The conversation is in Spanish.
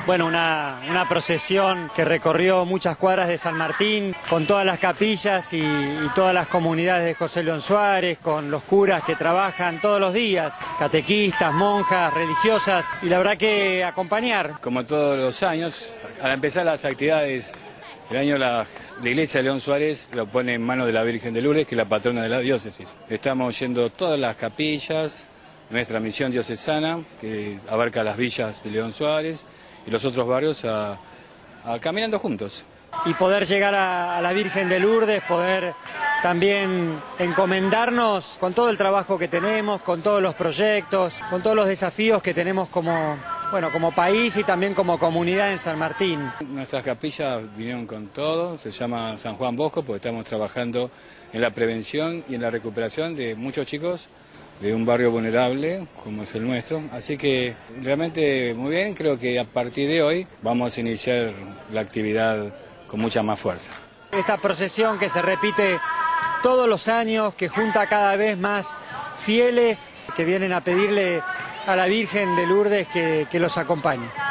Bueno, una procesión que recorrió muchas cuadras de San Martín, con todas las capillas y todas las comunidades de José León Suárez, con los curas que trabajan todos los días, catequistas, monjas, religiosas, y la verdad que acompañar. Como todos los años, al empezar las actividades, el año la iglesia de León Suárez lo pone en manos de la Virgen de Lourdes, que es la patrona de la diócesis. Estamos yendo todas las capillas, nuestra misión diocesana, que abarca las villas de León Suárez y los otros barrios, caminando juntos. Y poder llegar a la Virgen de Lourdes, poder también encomendarnos con todo el trabajo que tenemos, con todos los proyectos, con todos los desafíos que tenemos como país y también como comunidad en San Martín. Nuestras capillas vinieron con todo, se llama San Juan Bosco, porque estamos trabajando en la prevención y en la recuperación de muchos chicos de un barrio vulnerable como es el nuestro. Así que realmente muy bien, creo que a partir de hoy vamos a iniciar la actividad con mucha más fuerza. Esta procesión que se repite todos los años, que junta cada vez más fieles que vienen a pedirle a la Virgen de Lourdes que los acompañe.